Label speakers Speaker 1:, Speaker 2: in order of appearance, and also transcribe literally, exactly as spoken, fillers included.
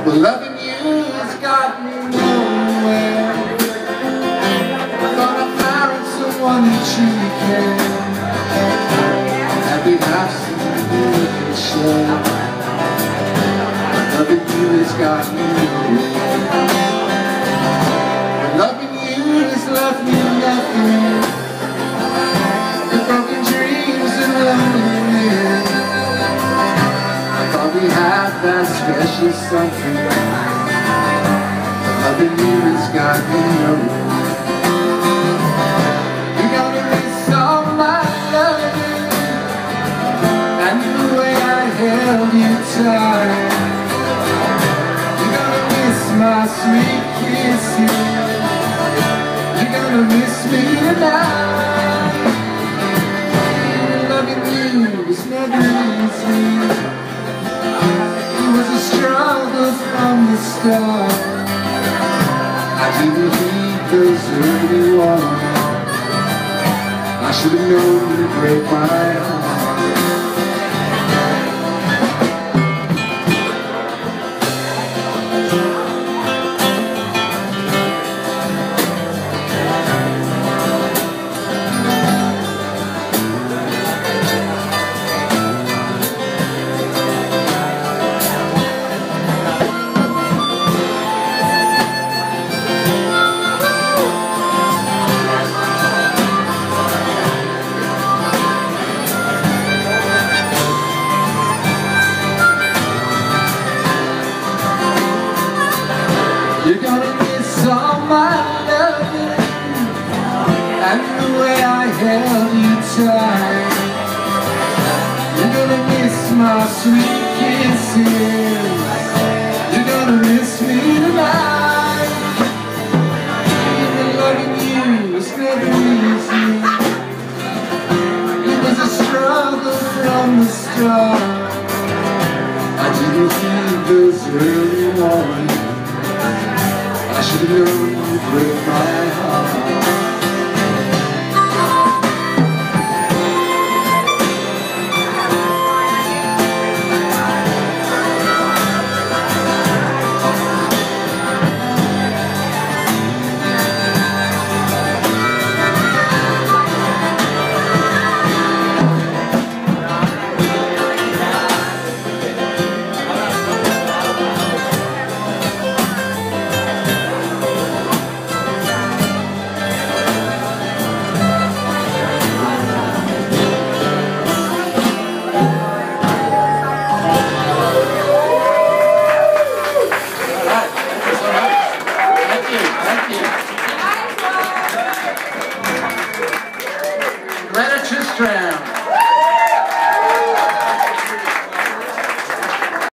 Speaker 1: Well, loving you has got me nowhere. I thought I found someone that truly cared. Happy have someone who can share. Loving you has got me nowhere. Loving you has left me nothing but broken dreams and loneliness. I thought we had that special something. Loving you has got me nowhere. You're gonna miss all my loving and the way I held you tight. You're gonna miss my sweet kisses. You're gonna miss me tonight. Loving you was never easy. It was a struggle from the start. I didn't heed those early warnings. I should have known to break my heart. You're gonna miss all my loving and the way I held you tight. You're gonna miss my sweet kisses. You're gonna miss me tonight. Even loving you was never easy. It was a struggle from the start. I didn't heed those early warnings. I should have known to break my